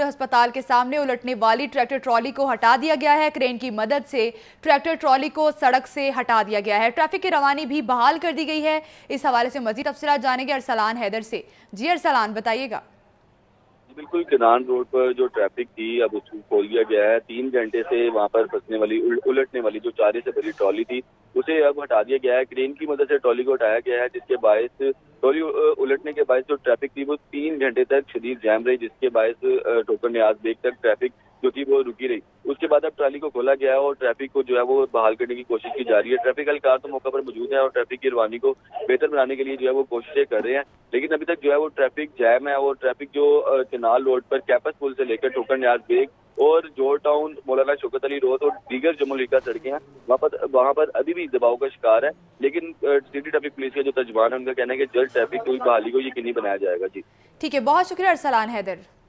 वक्त अस्पताल के सामने उलटने वाली ट्रैक्टर ट्रॉली को हटा दिया गया है। क्रेन की मदद से ट्रैक्टर ट्रॉली को सड़क से हटा दिया गया है। ट्रैफिक की रवानी भी बहाल कर दी गई है। इस हवाले से मजीद तफसीलात जानेंगे अरसलान हैदर से। जी अरसलान, बताइएगा। बिल्कुल, केनाल रोड पर जो ट्रैफिक थी अब उसको खोल दिया गया है। 3 घंटे से वहां पर फंसने वाली उलटने वाली जो चारे से भरी ट्रॉली थी उसे अब हटा दिया गया है। क्रेन की मदद से ट्रॉली को हटाया गया है, जिसके बायस ट्रॉली उलटने के बायस जो ट्रैफिक थी वो 3 घंटे तक शदीद जैम रही, जिसके बायस ठोकर न्याज बेग तक ट्रैफिक जो थी वो रुकी रही। उसके बाद अब ट्रॉली को खोला गया है और ट्रैफिक को जो है वो बहाल करने की कोशिश की जा रही है। ट्रैफिक एहलकार तो मौके पर मौजूद है और ट्रैफिक की रवानी को बेहतर बनाने के लिए जो है वो कोशिशें कर रहे हैं, लेकिन अभी तक जो है वो ट्रैफिक जैम है। और ट्रैफिक जो केनाल रोड पर कैपस पुल से लेकर ठोकर न्याज बेग और जोर टाउन, मौलाना शौकत अली रोड और दीगर जमुलिका सड़कें हैं, वहाँ पर अभी भी दबाव का शिकार है। लेकिन सिटी ट्रैफिक पुलिस के जो तर्जमान है उनका कहना है कि जल्द ट्रैफिक की बहाली को यकीनी बनाया जाएगा। जी ठीक है, बहुत शुक्रिया अरसलान हैदर।